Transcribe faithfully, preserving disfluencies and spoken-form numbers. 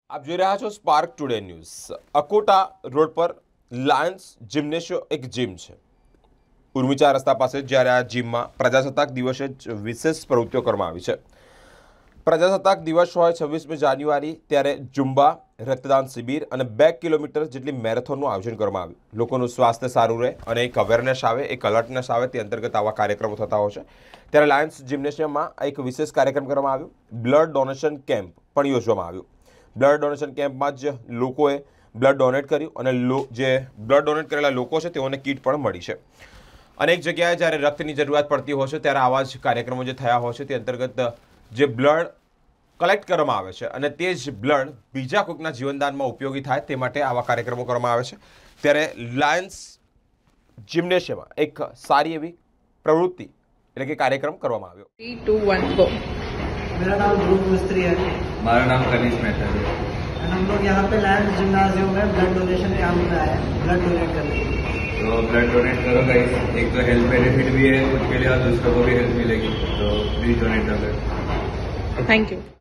આપ જોઈ રહ્યા છો Spark Today News. Akota road પર લાયન્સ જિમ્નેશિયો એક જીમ છે। ઉર્મિચા રસ્તા પાસે જ્યારે આ જીમમાં પ્રજાસત્તાક દિવસે જ વિશેષ પ્રવૃત્તિઓ કરવામાં આવી છે। પ્રજાસત્તાક દિવસ હોય છવ્વીસમી જાન્યુઆરી ત્યારે ઝુંબા, રક્તદાન શિબિર અને બે કિલોમીટર જેટલી મેરેથોનનું આયોજન કરવામાં આવ્યું। લોકોનું સ્વાસ્થ્ય સારું રહે અને એક અવેરનેસ આવે, એક અલર્ટનેસ આવે તે અંતર્ગત આવા કાર્યક્રમો થતા હોય છે। ત્યારે લાયન્સ જિમ્નેશિયમમાં એક વિશેષ કાર્યક્રમ કરવામાં આવ્યો। બ્લડ ડોનેશન કેમ્પ પણ યોજવામાં આવ્યો। બ્લડ ડોનેશન કેમ્પમાં જ લોકોએ બ્લડ ડોનેટ કર્યું અને જે બ્લડ ડોનેટ કરેલા લોકો છે તેઓને કીટ પણ મળી છે। અનેક જગ્યાએ જ્યારે રક્તની જરૂરિયાત પડતી હોય છે ત્યારે આવા જ કાર્યક્રમો જે થયા હોય છે તે અંતર્ગત જે બ્લડ કલેક્ટ કરવામાં આવે છે અને તે જ બ્લડ બીજા કોઈકના જીવનદાનમાં ઉપયોગી થાય તે માટે આવા કાર્યક્રમો કરવામાં આવે છે। ત્યારે લાયન્સ જિમ્નેશિયમમાં એક સારી એવી પ્રવૃત્તિ એટલે કે કાર્યક્રમ કરવામાં આવ્યો। Three two one go. मेरा नाम ध्रुव मिस्त्री है। हमारा नाम कनीष मेहता है। और हम लोग यहाँ पे लायंस जिम्नाजियम में ब्लड डोनेशन कैंप में आए हैं, ब्लड डोनेट करने के लिए। तो ब्लड डोनेट करो गाइस, एक तो हेल्थ बेनिफिट भी है खुद के लिए और दूसरों को भी हेल्प मिलेगी, तो प्लीज डोनेट करो। Thank you.